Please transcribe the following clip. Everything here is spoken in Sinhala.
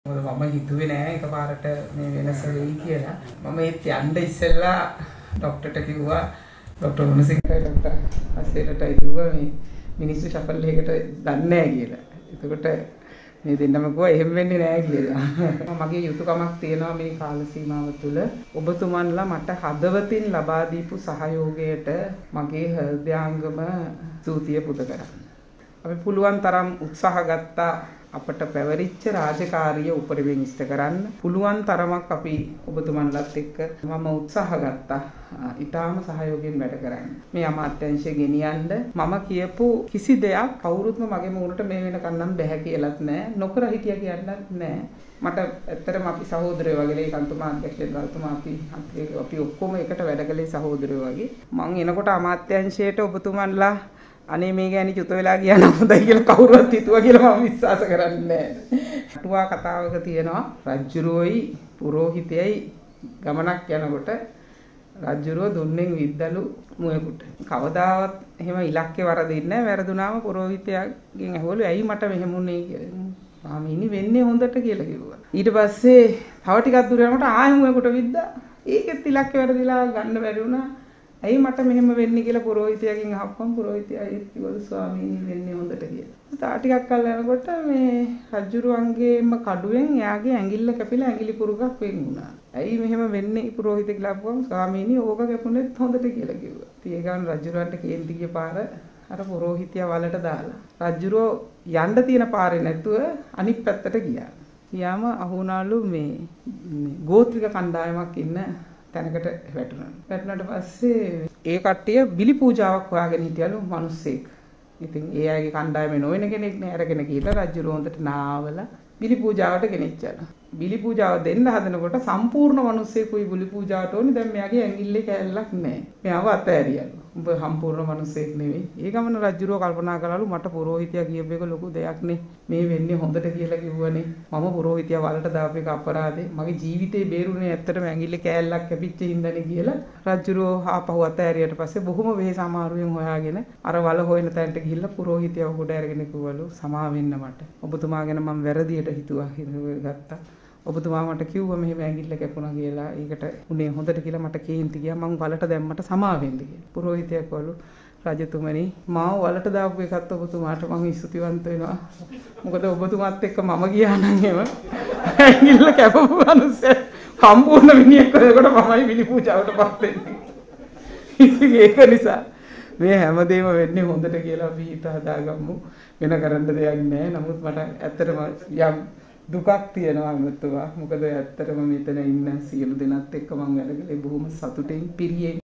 මම හිතුවේ නෑ එකපාරට මේ වෙනස වෙයි කියලා. මම ඒත් යන්න ඉස්සෙල්ලා ડોක්ටර්ට කිව්වා ડોක්ටර් මොනසිංහයි ડોක්ටර් අසේලටයි කිව්වා මේ මිනිස්සු ෂෆල් එකකට දන්නේ නෑ කියලා. එතකොට මේ දෙන්නම කිව්වා එහෙම වෙන්නේ නෑ කියලා. මගේ යුතුයකමක් තියෙනවා මේ කාල සීමාව තුළ ඔබතුමන්ලා මට හදවතින් ලබා දීපු සහයෝගයට මගේ හෘදයාංගම ස්තුතිය පුද කරන්න. අපි පුළුවන් තරම් උත්සාහ ගත්තා අපට පැවරිච්ච රාජකාරිය උපරිමයෙන් ඉෂ්ට කරන්න. පුළුවන් තරමක් අපි ඔබතුමන්ලත් එක්ක මම උත්සාහ ගත්තා ඊටාම සහයෝගයෙන් වැඩ කරන්න. මේ අමාත්‍යාංශය ගෙනියන්න මම කියපු කිසි දෙයක් කවුරුත්ම මගේ මූණට මේ වෙනකන් නම් බැහැ කියලාත් නෑ. නොකර හිටියා කියන්නත් නෑ. මට ඇත්තටම අපි සහෝදරයෝ වගේ ඒකන්තුමා අධ්‍යක්ෂකතුමා අපි ඔක්කොම එකට වැඩ කළේ සහෝදරයෝ වගේ. මං එනකොට අමාත්‍යාංශයට ඔබතුමන්ලා අනේ මේ ගෑණි චුත වෙලා ගියා නම් හොඳයි කියලා කවුරුවත් හිතුවා කියලා මම විශ්වාස කරන්නේ නැහැ. අටුවා කතාවක තියෙනවා රජ්ජුරුවයි පුරෝහිතයයි ගමනක් යනකොට රජ්ජුරුව දුන්නෙන් විද්දලු මුවෙකුට. කවදාවත් එහෙම ඉලක්කේ වරදින්නේ නැහැ. වැරදුනාම පුරෝහිතයාගෙන් ඇහුවලු ඇයි මට මෙහෙම වුනේ කියලා. ස්වාමීනි වෙන්නේ හොඳට කියලා කිව්වා. ඊට පස්සේ තව ටිකක් දුර යනකොට ආයෙ මුවෙකුට විද්දා. ඒකෙත් ඉලක්කේ වරදිලා ගන්න බැරි වුණා. ඇයි මට මෙහෙම වෙන්නේ කියලා පුරෝහිතයාගෙන් අහපුවම පුරෝහිතයා ඒත් කිව්වලු ස්වාමීනි වෙන්නේ හොඳට කියලා. තා ටිකක් කල් යනකොට මේ රජුරුවන්ගේම කඩුවෙන් එයාගේ ඇඟිල්ල කැපිලා ඇඟිලි පුරුකක් වෙන් වුණා. ඇයි මෙහෙම වෙන්නේ පුරෝහිත කියලා අහපුවම ස්වාමීනි ඕක කැපුණෙත් හොඳට කියලා කිව්වා. ඉතින් ඒ ගාන රජුරුවන්ට කේන්ති ගිය පාර අර පුරෝහිතයා වලට දාලා රජුරුව යන්න තියෙන පාරේ නැතුව අනිත් පැත්තට ගියා. ගියාම අහුණාලු මේ ගෝත්‍රික කණ්ඩායමක් ඉන්න තැනකට වැටුණා. වැටුණාට පස්සේ ඒ කට්ටිය බිලි පූජාවක් හොයාගෙන හිටියලු මිනිස්සෙක්. ඉතින් ඒ අයගේ කණ්ඩායමේ නොවන කෙනෙක් නේ අරගෙන ගිහලා රජුර හොඳට නාවලා බිලි පූජාවට ගෙනිච්චලා. බිලි පූජාව දෙන්න හදනකොට සම්පූර්ණ මිනිස්සෙකුයි බිලි පූජාවට ඕනේ. දැන් මෙයාගේ ඇඟිල්ලේ කැල්ලක් නැහැ. මෙයාව අතෑරියලු. උඹ සම්පූර්ණ මිනිස්සෙක් නෙවෙයි. ඒ ගමන රජුරෝ කල්පනා කළලු මට පුරෝහිතයා කියපු එක ලොකු දෙයක් නේ. මේ වෙන්නේ හොඳට කියලා කිව්වනේ. මම පුරෝහිතයා වලට දාපු එක අපරාධේ. මගේ ජීවිතේ බේරුනේ ඇත්තටම ඇඟිල්ලේ කැල්ලක් කැපිච්ච හින්දානේ කියලා රජුරෝ ආපහු අතෑරියට පස්සේ බොහොම වෙහෙස අමාරුවෙන් හොයාගෙන අර වල හොයන තැනට ගිහිල්ලා පුරෝහිතයා උඩ අරගෙන කිව්වලු සමා වෙන්න මට. ඔබතුමා ගැන මම වැරදියට හිතුවා ගත්තා. ඔබතුමා මට කිව්වා මෙහෙම ඇඟිල්ල කැපුණා කියලා. ඒකට උනේ හොඳට කියලා මට කේන්ති ගියා. මං වලට දැම්මට සමා වෙන්න කියලා. පුරෝහිතයා කවලු රජතුමනි මාව වලට දාපු එකත් ඔබතුමාට මම ස්තුතිවන්ත වෙනවා. මොකද ඔබතුමාත් එක්ක මම ගියා නම් එහෙම ඇඟිල්ල කැපපු මිනිස්සු සම්පූර්ණ විනියක් කරනකොට මමයි බිලි පූජාවටපත් වෙන්නේ. ඉතින් ඒක නිසා මේ හැමදේම වෙන්නේ හොඳට කියලා අපි හිත හදාගමු. වෙන කරන්න දෙයක් නැහැ. නමුත් මට ඇත්තටම යම් දුකක් තියෙනවා අමතුවා. මොකද ඇත්තටම මෙතන ඉන්න සියලු දෙනාත් එක්ක මම වැඩ කළේ බොහොම සතුටින් පිරියෙන්.